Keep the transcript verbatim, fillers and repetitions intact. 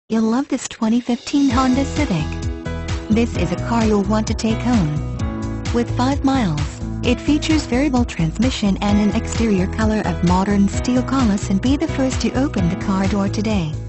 You'll love this twenty fifteen Honda Civic. This is a car you'll want to take home. With five miles, it features variable transmission and an exterior color of modern steel. Call us and be the first to open the car door today.